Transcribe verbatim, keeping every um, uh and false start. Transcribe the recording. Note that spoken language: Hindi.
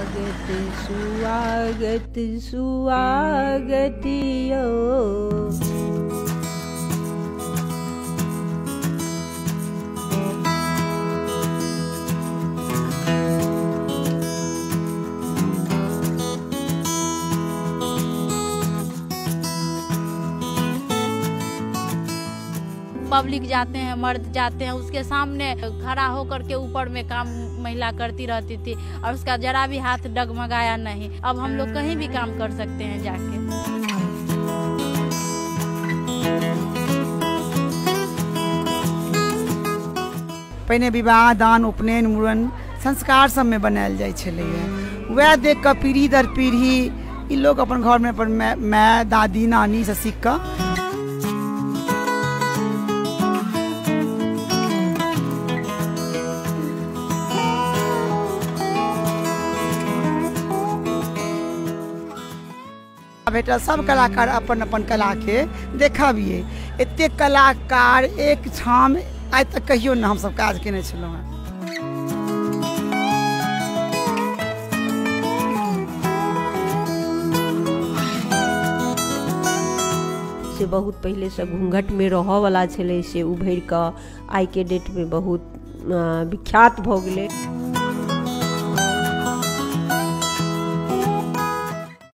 स्वागत स्वागत स्वागत यो। पब्लिक जाते हैं, मर्द जाते हैं, उसके सामने खड़ा होकर के ऊपर में काम महिला करती रहती थी और उसका जरा भी हाथ डगमगाया नहीं। अब हम लोग कहीं भी काम कर सकते हैं जाके। पहले विवाह दान उपनयन मूड़न संस्कार सब में बनायल जाय छलैया, वह देख कऽ पीढ़ी दर पीढ़ी ई लोग अपन घर में अपन माय दादी नानी से सीख कऽ बेटा सब कलाकार अपन अपन कला के देखाबिए। एते कलाकार एक ठाम आइ तक कहियो न हम सब काज केने छलहुँ हैं। से बहुत पहले से घूंघट में रह वाला छले से उभर कऽ आइ के डेट में बहुत विख्यात भ गेलै।